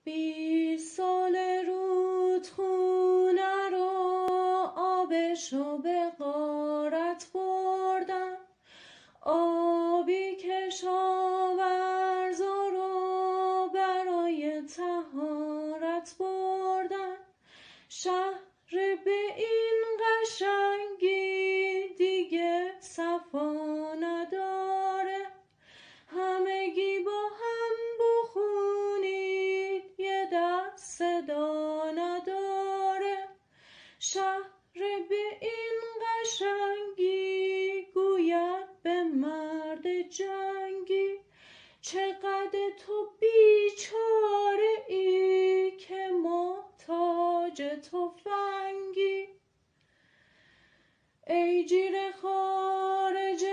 20 سال رودخونه رو آبشو به غارت بردن، آبی کشاورزا رو برای طهارت بردن. شهر به این قشنگی دیگه صفا نداره، همگی با هم بخونید یه دست صدا نداره. شهر به این قشنگی گوید به مرد جنگی، چقدر تو بیچاره ای که محتاج تفنگی. ای جیره خوار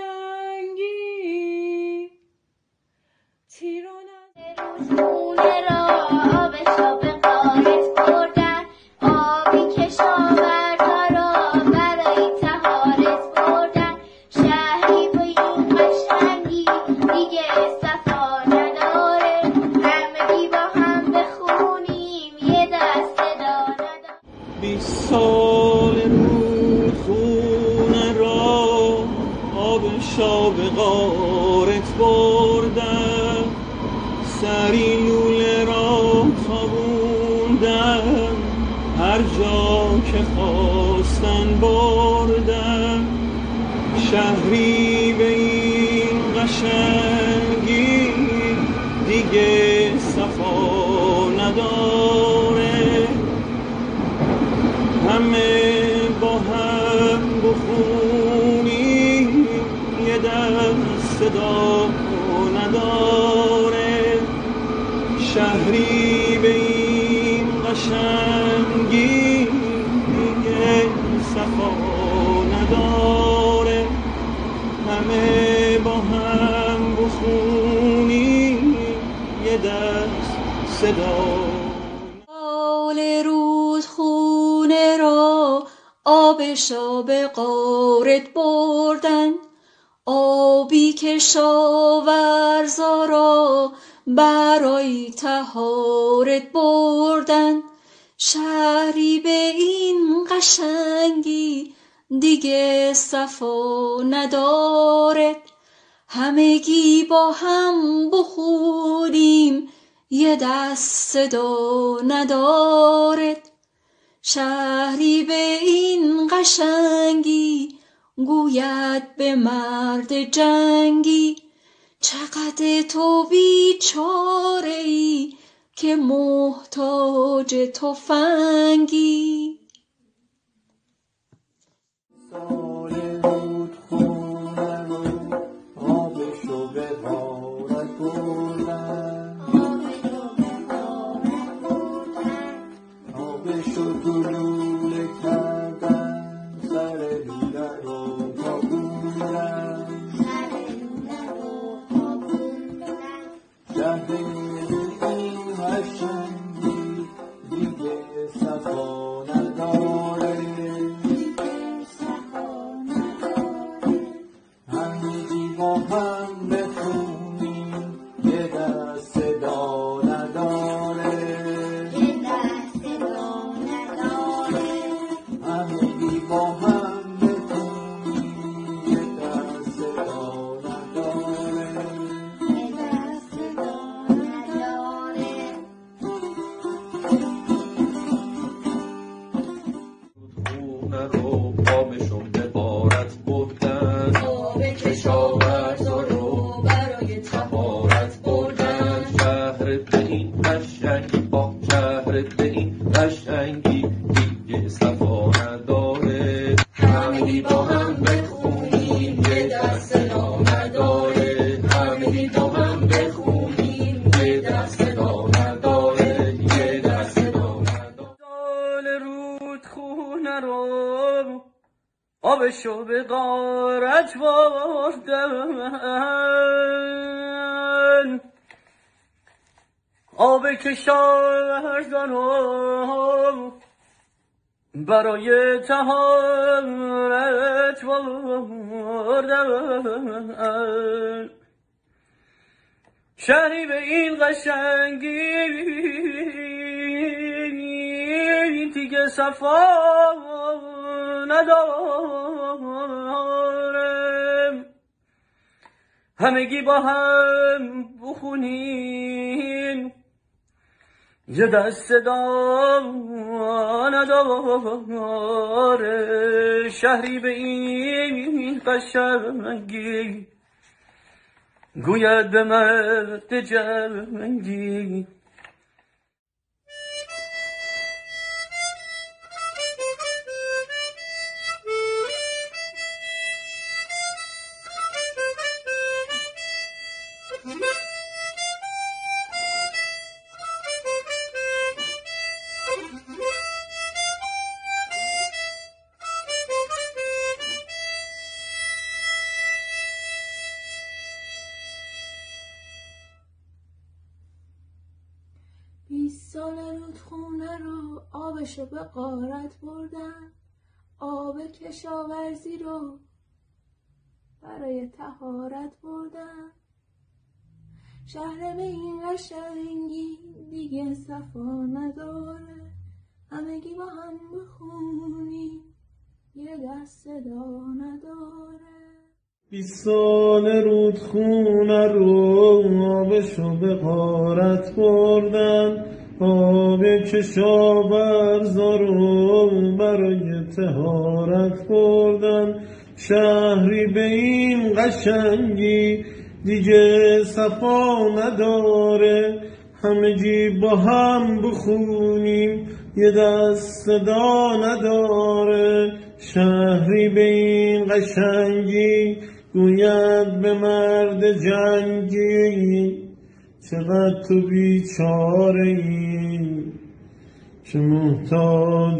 جنگی، تیر و خونه را آبشو به غارت بردن، آبی کشاورزا را برای طهارت بردن. شهری به این قشنگی دیگه صفا نداره، همگی با هم بخونیم یه دست صدا نداره. 20 سال رودخونه را آبشو به غارت بردن، سری لوله را خوابوندن، هر جا که خواستن بردن. شهری به این قشنگی دیگه صفا نداره، همه با هم بخونیم یه دست صدا نداره. شهری به این قشنگی دیگه صفا نداره، همه با هم بخونیم یه دست صدا. سال رودخونه را آبشو به غارت بردن، آبی کشاورزا را برای طهارت بردن. شهری به این قشنگی دیگه صفا ندارد، همگی با هم بخونیم یه دست صدا ندارد. شهری به این قشنگی گوید به مرد جنگی، چقدر تو بیچاره ای که محتاج تفنگی. سال رودخونه رو آبشو به غارت بردن، آبشو تو لوله کردن، سر لوله رو خوابوندن. شهر این قشنگی دیگه صفا نداره، همگی با هم بخونیم یه دست صدا نداره، همگی با هم بخونیم یه دست صدا نداره. رودخونه رو آبشو به غارت بردن، آب کشاورزا رو برای طهارت بردن. شهر به این قشنگی شهر به این قشنگی دیگه صفا نداره، همگی با هم بخونیم یه دست صدا نداره، همگی با هم بخونیم یه دست صدا نداره، یه دست صدا نداره. سال رودخونه رو آبشو به غارت بردن، آب کشاورزا رو برای طهارت بردن. شهری به این قشنگی صفا نداره، همگی با هم بخونیم یه دست صدا نداره، شهری به این قشنگی گوید به مرد جنگی. سال رودخونه رو آبشو به غارت بردن، آب کشاورزی رو برای طهارت بردن، شهر به این قشنگی دیگه صفا نداره، همگی با هم بخونیم یه دست صدا نداره. 20 سال رودخونه رو آبشو به غارت بردن، آب کشاورزا رو برای طهارت بردن، شهری به این قشنگی دیگه صفا نداره، همگی با هم بخونیم یه دست صدا نداره، شهری به این قشنگی گوید به مرد جنگی چقدر تو بیچاره‌ای که محتاج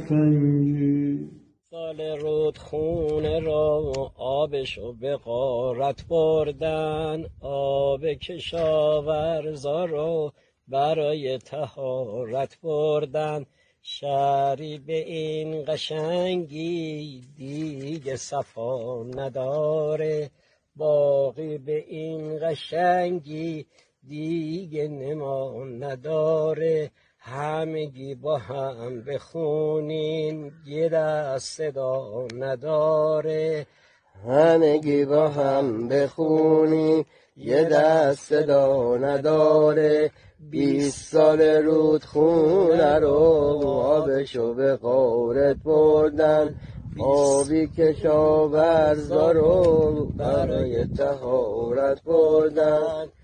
تفنگی. سال رودخونه را آبشو به غارت بردن، آب کشاورزا رو برای طهارت بردن، شهری به این قشنگی دیگه صفا نداره، باقی به این قشنگی دیگه نما نداره، همگی با هم بخونیم یه دست صدا نداره، همگی با هم بخونیم یه دست صدا نداره. 20 سال رودخونه رو آبشو به غارت بردن، آبی کشاورزا رو برای طهارت بردن،